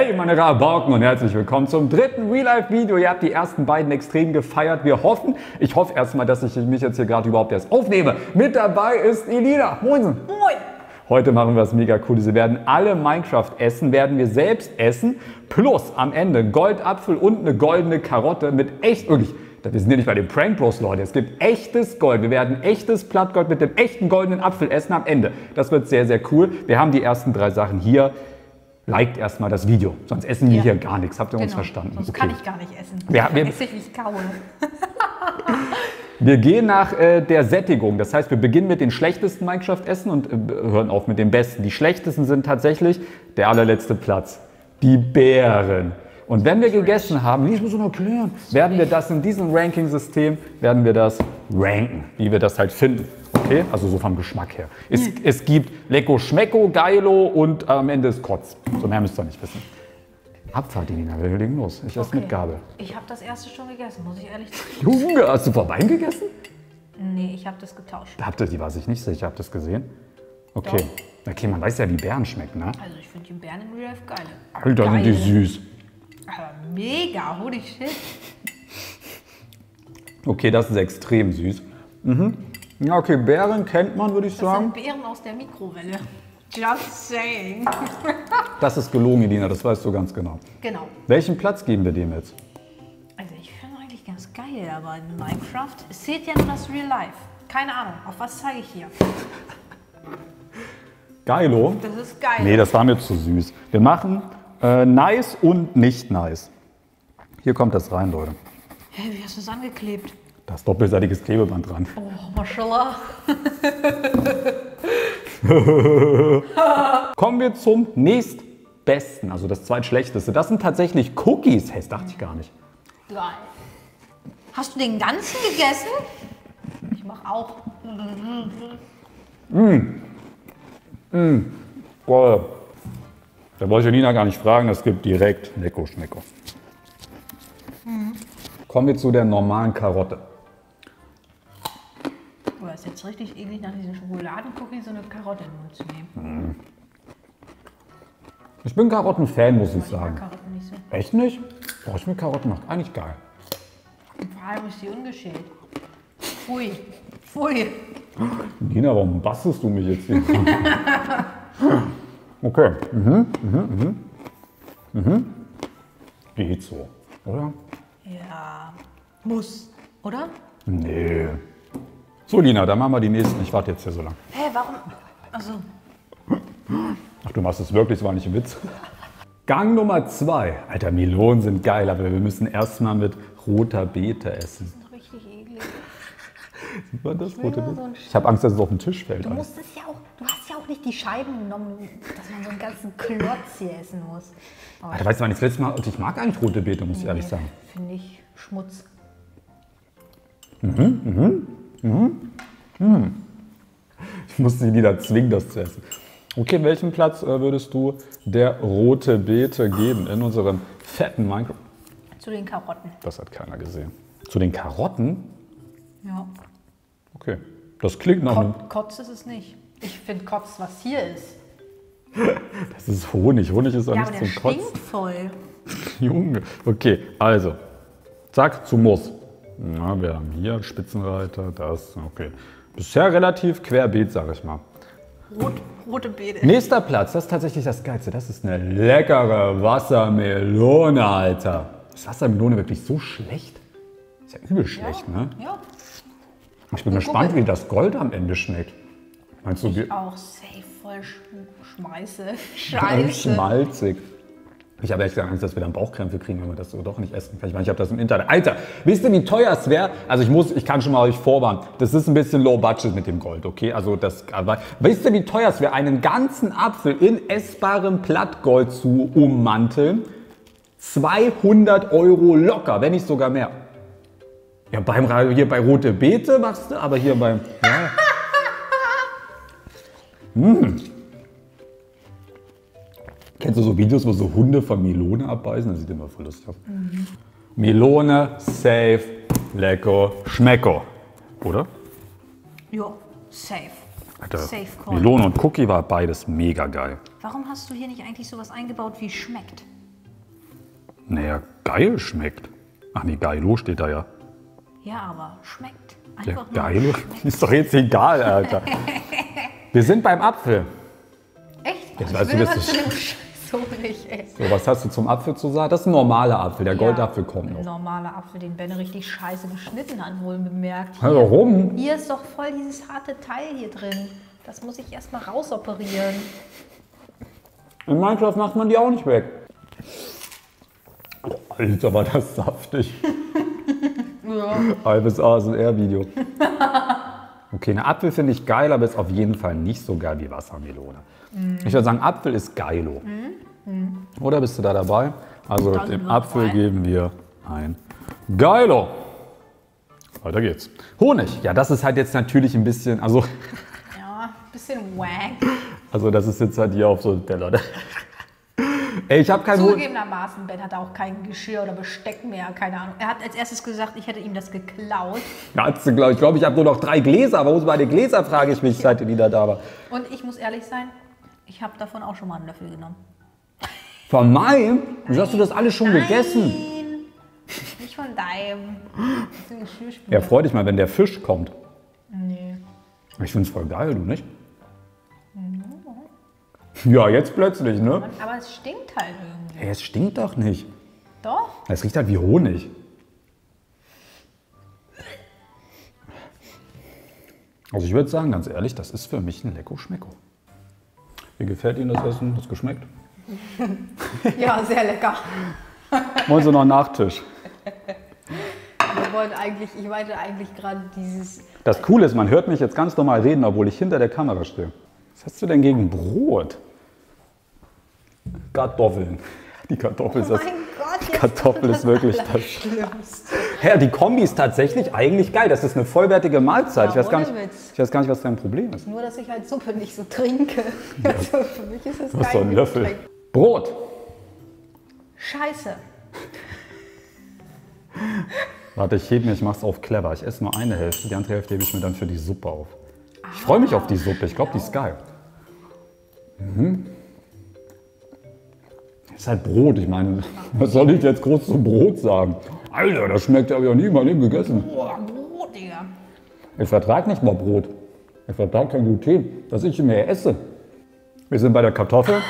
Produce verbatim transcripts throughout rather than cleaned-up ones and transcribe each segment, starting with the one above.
Hey meine Rabauken und herzlich willkommen zum dritten Real-Life-Video. Ihr habt die ersten beiden extrem gefeiert. Wir hoffen, ich hoffe erstmal, dass ich mich jetzt hier gerade überhaupt erst aufnehme. Mit dabei ist Elina. Moinsen. Moin. Heute machen wir was mega Cooles. Wir werden alle Minecraft essen, werden wir selbst essen. Plus am Ende ein Goldapfel und eine goldene Karotte mit echt, wirklich, wir sind ja nicht bei den Prank Bros, Leute. Es gibt echtes Gold. Wir werden echtes Plattgold mit dem echten goldenen Apfel essen am Ende. Das wird sehr, sehr cool. Wir haben die ersten drei Sachen hier. Liked erstmal das Video, sonst essen wir ja hier gar nichts. Habt ihr genau. uns verstanden? Sonst okay. kann ich gar nicht essen. Ja, wir, esse ich, wie ich kaue. Wir gehen nach äh, der Sättigung. Das heißt, wir beginnen mit den schlechtesten Minecraft-Essen und äh, hören auf mit den besten. Die schlechtesten sind tatsächlich der allerletzte Platz. Die Beeren. Und wenn wir gegessen haben, wie ich muss noch erklären, werden wir das in diesem Ranking-System, werden wir das ranken, wie wir das halt finden. Okay? Also so vom Geschmack her. Es, mhm. es gibt Lecko, Schmecko, Geilo und am Ende ist Kotz. So mehr müsst ihr nicht wissen. Abfahrt, Elina, wir legen los. Ich esse okay. mit Gabel. Ich habe das erste schon gegessen, muss ich ehrlich sagen. Junge, hast du vor Wein gegessen? Nee, ich habe das getauscht. Habt ihr die, weiß ich nicht sicher, habt ihr das gesehen? Okay. Doch. Okay, man weiß ja, wie Beeren schmecken, ne? Also ich finde die Beeren in Real Life geil. Alter, sind die süß. Aber mega, holy shit. Okay, das ist extrem süß. Mhm. Ja, okay, Beeren kennt man, würde ich das sagen. Das sind Beeren aus der Mikrowelle. Just saying. Das ist gelogen, Elina, das weißt du ganz genau. Genau. Welchen Platz geben wir dem jetzt? Also ich finde eigentlich ganz geil, aber in Minecraft, es zählt ja nur das Real Life. Keine Ahnung, auf was zeige ich hier? Geilo? Das ist geil. Nee, das war mir zu süß. Wir machen äh, nice und nicht nice. Hier kommt das rein, Leute. Hä, hey, wie hast du es angeklebt? Da ist doppelseitiges Klebeband dran. Oh, mashallah. Kommen wir zum nächstbesten, also das zweitschlechteste. Das sind tatsächlich Cookies. Hey, das dachte ich gar nicht. Geil. Hast du den ganzen gegessen? Ich mach auch. Mmh. Mmh. Boah. Da wollte ich Elina gar nicht fragen, das gibt direkt Lecko, Schmecko. Mhm. Kommen wir zu der normalen Karotte. Oh, das ist jetzt richtig eklig, nach diesen Schokoladencookies so eine Karotte in den Mund zu nehmen. Mhm. Ich bin Karotten-Fan, muss ich, ich sagen. Mag Karotten nicht so. Echt nicht? Boah, ich finde Karotten noch eigentlich geil. Und vor allem ist die ungeschält. Pfui. Pfui. Nina, warum bastest du mich jetzt hier? Okay. Mhm, mhm, mhm. Mhm. Geht so, oder? Ja, muss, oder? Nee. So, Lina, dann machen wir die nächsten. Ich warte jetzt hier so lange. Hä, hey, warum? Also. Ach, du machst es wirklich, das war nicht ein Witz. Gang Nummer zwei. Alter, Melonen sind geil, aber wir müssen erstmal mit roter Beete essen. Das ist richtig eklig. Sieht man das? Ich, rote Beete? So ich habe Angst, dass es auf den Tisch fällt. Du musst es ja auch, du hast ja auch nicht die Scheiben genommen, dass man so einen ganzen Klotz hier essen muss. Aber Alter, weißt du, wann ich das letzte Mal, und ich mag eigentlich rote Beete, muss nee, ich ehrlich sagen. Finde ich Schmutz. Mhm, mhm, mhm, mhm. Ich musste sie wieder zwingen, das zu essen. Okay, welchen Platz äh, würdest du der rote Beete geben in unserem fetten Minecraft? Zu den Karotten. Das hat keiner gesehen. Zu den Karotten? Ja. Okay, das klingt nach einem... Kotz ist es nicht. Ich finde Kotz, was hier ist. Das ist Honig. Honig ist auch ja, nicht aber zum der Kotzen. stinkt voll. Junge. Okay, also. Zack, zu Muss. Ja, wir haben hier Spitzenreiter, das, okay. Bisher relativ querbeet, sag ich mal. Rot, rote Beete. Nächster Platz, das ist tatsächlich das Geilste. Das ist eine leckere Wassermelone, Alter. Ist Wassermelone wirklich so schlecht? Ist ja übel schlecht, ja, ne? Ja. Ich bin gespannt, wie das Gold am Ende schmeckt. Meinst du, ich wie? auch safe voll sch schmeiße. Scheiße. Schmalzig. Ich habe echt Angst, dass wir dann Bauchkrämpfe kriegen, wenn wir das so doch nicht essen. Ich meine, ich habe das im Internet. Alter, wisst ihr, wie teuer es wäre? Also ich muss, ich kann schon mal euch vorwarnen. Das ist ein bisschen low budget mit dem Gold, okay? Also das, aber wisst ihr, wie teuer es wäre, einen ganzen Apfel in essbarem Plattgold zu ummanteln? zweihundert Euro locker, wenn nicht sogar mehr. Ja, beim, hier bei rote Beete machst du, aber hier beim... Ja. Mmh. Kennst du so Videos, wo so Hunde von Melone abbeißen? Das sieht immer voll lustig aus. Mhm. Melone, safe, lecko, schmecko. Oder? Ja, safe. Alter, safe Call. Melone und Cookie war beides mega geil. Warum hast du hier nicht eigentlich sowas eingebaut wie schmeckt? Naja, geil schmeckt. Ach nee, Geilo steht da ja. Ja, aber schmeckt. Ja, Einfach nur Geilo schmeckt. ist doch jetzt egal, Alter. Wir sind beim Apfel. Echt? Jetzt Ich weißt du, will dass immer du- zu dem Scheiß so nicht, ey. So, was hast du zum Apfel zu sagen? Das ist ein normaler Apfel, der Goldapfel kommt Ein noch. normaler Apfel, den Ben richtig scheiße geschnitten hat, wohl bemerkt. Hey, warum? Hier ist doch voll dieses harte Teil hier drin. Das muss ich erstmal rausoperieren. In Minecraft macht man die auch nicht weg. Oh, Alter, war das saftig. Ja. Halbes A S M R-Video. Okay, eine Apfel finde ich geil, aber ist auf jeden Fall nicht so geil wie Wassermelone. Mm. Ich würde sagen, Apfel ist geilo. Mm. Oder bist du da dabei? Also Da sind dem wir Apfel dabei. geben wir ein geilo. Weiter geht's. Honig. Ja, das ist halt jetzt natürlich ein bisschen, also, Ja, bisschen wack. also das ist jetzt halt hier auf so einem Teller. Ey, ich habe kein Honig. Zugegebenermaßen, Ben hat auch kein Geschirr oder Besteck mehr, keine Ahnung. Er hat als erstes gesagt, ich hätte ihm das geklaut. Ja, hat's, glaub ich glaube, ich habe nur noch drei Gläser. Wo sind meine Gläser, frage ich mich, seit ihr wieder da war. Und ich muss ehrlich sein, ich habe davon auch schon mal einen Löffel genommen. Von meinem? Wieso hast du das alles schon gegessen? Nein, nicht von deinem. Das ist ein Geschirrspüler. Ja, freu dich mal, wenn der Fisch kommt. Nee. Ich find's voll geil, du nicht? Ja, jetzt plötzlich, ne? Aber es stinkt halt irgendwie. Ey, es stinkt doch nicht. Doch? Es riecht halt wie Honig. Also ich würde sagen, ganz ehrlich, das ist für mich ein Lecko Schmecko. Wie gefällt Ihnen das Essen? Das geschmeckt? Ja, sehr lecker. Wollen Sie noch einen Nachtisch? Wir wollten eigentlich, ich meinte eigentlich gerade dieses. Das Coole ist, man hört mich jetzt ganz normal reden, obwohl ich hinter der Kamera stehe. Was hast du denn gegen Brot? Kartoffeln. Die Kartoffel ist Oh das. mein Gott, jetzt Kartoffel kommt ist wirklich das. Allerschlimmste. Ja, die Kombi ist tatsächlich eigentlich geil. Das ist eine vollwertige Mahlzeit. Ich Ja, weiß, gar nicht, ohne Witz. ich weiß gar nicht, was dein Problem ist. Nur, dass ich halt Suppe nicht so trinke. Also für mich ist es Du hast so kein einen Löffel. Getränk. Brot. Scheiße. Warte, ich hebe mir, ich mach's auf clever. Ich esse nur eine Hälfte, die andere Hälfte hebe ich mir dann für die Suppe auf. Ich freue mich auf die Suppe. Ich glaube, die ist geil. Mhm. Ist halt Brot. Ich meine, was soll ich jetzt groß zum Brot sagen? Alter, das schmeckt, habe ich auch nie in meinem Leben gegessen. Boah, Brot, Digga. Ich vertrage nicht mal Brot. Ich vertrage kein Gluten, das ich mehr esse. Wir sind bei der Kartoffel.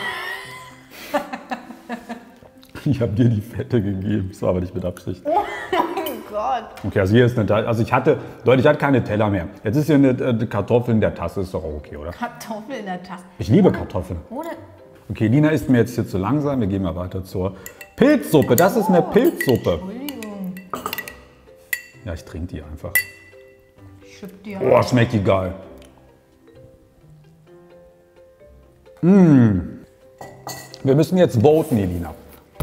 Ich habe dir die Fette gegeben, das war aber nicht mit Absicht. Oh mein Gott. Okay, also hier ist eine Tasse. Also ich hatte, Leute, ich hatte keine Teller mehr. Jetzt ist hier eine, eine Kartoffel in der Tasse, ist doch auch okay, oder? Kartoffel in der Tasse. Ich liebe Kartoffeln. Ohne. Okay, Lina isst mir jetzt hier zu langsam. Wir gehen mal weiter zur Pilzsuppe. Das ist eine Pilzsuppe. Entschuldigung. Ja, ich trinke die einfach. Schipp dir. Oh, schmeckt die geil. Mmh. Wir müssen jetzt voten, Elina.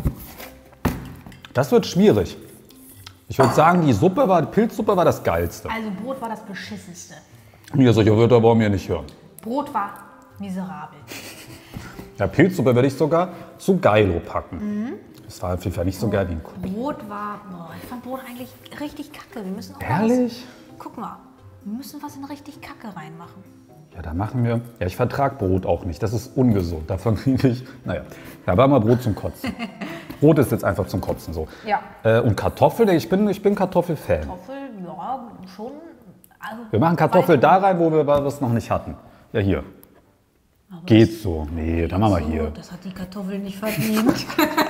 Das wird schwierig. Ich würde sagen, die Suppe war, die Pilzsuppe war das Geilste. Also Brot war das beschissenste. Ja, solche Wörter wollen wir nicht hören. Brot war miserabel. Ja, Pilzsuppe würde ich sogar zu Geilo packen. Das war auf jeden Fall nicht so geil wie ein Kuchen. Brot war. Boah, ich fand Brot eigentlich richtig kacke. Wir müssen auch Ehrlich? Was, guck mal. Wir müssen was in richtig Kacke reinmachen. Ja, da machen wir. Ja, ich vertrage Brot auch nicht. Das ist ungesund. Davon kriege ich. Naja, da war mal Brot zum Kotzen. Brot ist jetzt einfach zum Kotzen so. Ja. Äh, und Kartoffel, ich bin, ich bin Kartoffelfan. Kartoffel, ja, schon. Also, Wir machen Kartoffel da rein, wo wir was noch nicht hatten. Ja, hier. Aber Geht so. Nee, dann machen wir so, hier. Das hat die Kartoffel nicht verdient.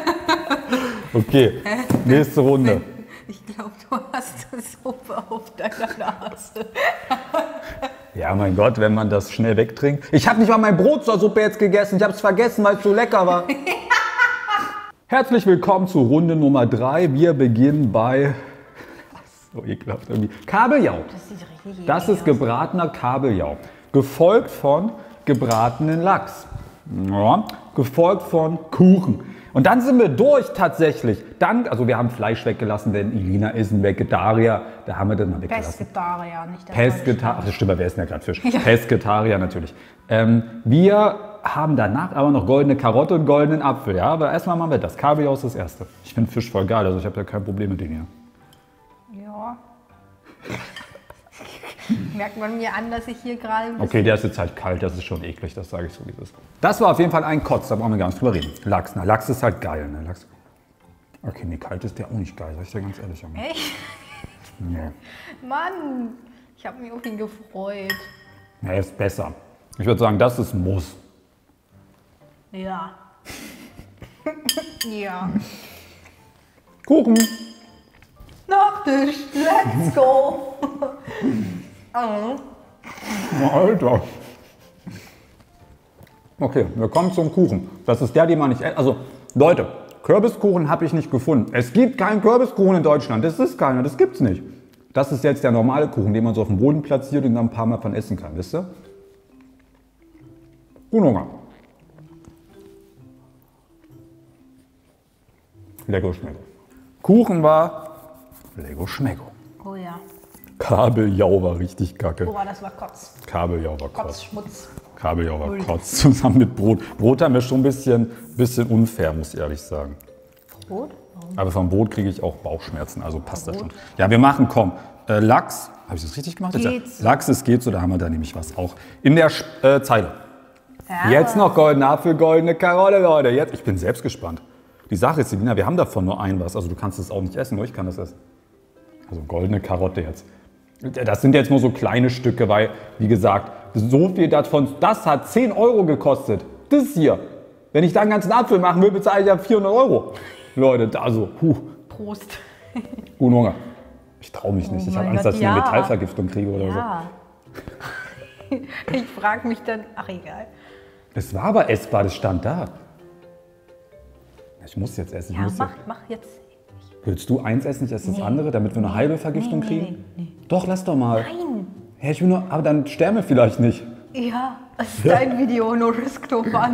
Okay, nächste Runde. Ich glaube, du hast eine Suppe auf deiner Nase. Ja, mein Gott, wenn man das schnell wegtrinkt. Ich habe nicht mal mein Brot zur Suppe jetzt gegessen. Ich habe es vergessen, weil es so lecker war. Herzlich willkommen zu Runde Nummer drei. Wir beginnen bei, so ekelhaft irgendwie, Kabeljau. Das sieht richtig Das eklig ist aus. gebratener Kabeljau. Gefolgt von gebratenen Lachs. Ja, gefolgt von Kuchen. Und dann sind wir durch tatsächlich. Dann, also wir haben Fleisch weggelassen, denn Elina ist ein Vegetarier. Da haben wir das mal weggelassen. Pesketarier, nicht der Pesketarier, ach das stimmt, wer ist denn ja gerade Fisch? Pesketarier natürlich. Ähm, wir haben danach aber noch goldene Karotte und goldenen Apfel. Ja, aber erstmal machen wir das. Kabeljau ist das Erste. Ich finde Fisch voll geil, also ich habe ja kein Problem mit denen hier. Ja. Merkt man mir an, dass ich hier gerade ein bisschen... Okay, der ist jetzt halt kalt, das ist schon eklig, das sage ich so, wie es ist. Das war auf jeden Fall ein Kotz, da brauchen wir gar nicht drüber reden. Lachs, na Lachs ist halt geil, ne? Lachs. Okay, nee, kalt ist der auch nicht geil, sag ich dir ganz ehrlich. Junge. Echt? Nee. Mann, ich habe mich auf ihn gefreut. Ja, ist besser. Ich würde sagen, das ist Muss. Ja. Ja. Kuchen. Nachtisch, let's go. Oh. Alter. Okay, wir kommen zum Kuchen. Das ist der, den man nicht... Also, Leute, Kürbiskuchen habe ich nicht gefunden. Es gibt keinen Kürbiskuchen in Deutschland. Das ist keiner, das gibt's nicht. Das ist jetzt der normale Kuchen, den man so auf dem Boden platziert und dann ein paar Mal von essen kann, wisst ihr? Guten Hunger. Lego Schmecko. Kuchen war Lego Schmecko. Oh ja. Kabeljau war richtig kacke. Oh, das war Kotz. Kabeljau war Kotz. Kotz, Schmutz. Kabeljau war Kotz zusammen mit Brot. Brot haben wir schon ein bisschen, bisschen unfair, muss ich ehrlich sagen. Brot? Aber vom Brot kriege ich auch Bauchschmerzen, also passt das schon. Ja, wir machen, komm, äh, Lachs. Habe ich das richtig gemacht? Geht's. Ja, Lachs, es geht so, da haben wir da nämlich was auch. In der äh, Zeile. Ja. Jetzt noch goldene Apfel, goldene Karotte, Leute. Jetzt, ich bin selbst gespannt. Die Sache ist, Selina, wir haben davon nur ein was. Also du kannst es auch nicht essen, nur ich kann das essen. Also goldene Karotte jetzt. Das sind jetzt nur so kleine Stücke, weil, wie gesagt, so viel davon, das hat zehn Euro gekostet. Das hier. Wenn ich da einen ganzen Apfel machen will, bezahle ich ja vierhundert Euro. Leute, also, huh. Prost. Guten Hunger. Ich traue mich nicht. Oh ich habe mein Angst, Gott, dass ich eine ja. Metallvergiftung kriege oder Ja. Ich frage mich dann, ach egal. so. Es war aber essbar, das stand da. Ich muss jetzt essen. Ich Ja, muss mach, jetzt. mach jetzt. Willst du eins essen, ich esse das Nee. andere, damit wir eine halbe Vergiftung nee, kriegen? nee, nee. Doch, lass doch mal. Nein. Ja, ich will nur, aber dann sterben wir vielleicht nicht. Ja, das ist dein Video, no risk, no fun.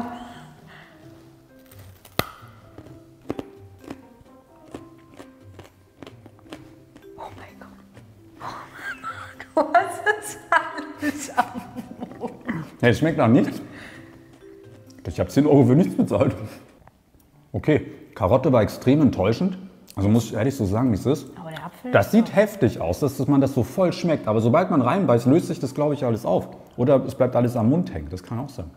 Oh mein Gott. Was ist alles am Mund? Ja, es schmeckt nach nichts. Ich habe zehn Euro für nichts bezahlt. Okay, Karotte war extrem enttäuschend. Also muss ich ehrlich so sagen, wie es ist. Aber der Apfel. Das sieht heftig aus, dass man das so voll schmeckt. Aber sobald man reinbeißt, löst sich das, glaube ich, alles auf. Oder es bleibt alles am Mund hängen. Das kann auch sein.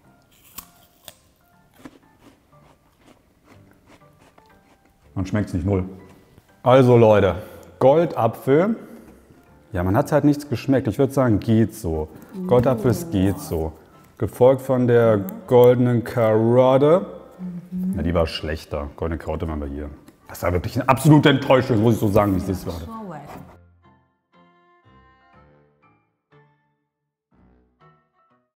Man schmeckt es nicht null. Also Leute, Goldapfel. Ja, man hat halt nichts geschmeckt. Ich würde sagen, geht so. Goldapfel, es geht so. Gefolgt von der goldenen Karotte. Na, die war schlechter. Goldene Karotte waren wir hier. Das war wirklich eine absolute Enttäuschung, muss ich so sagen, wie es ist. So,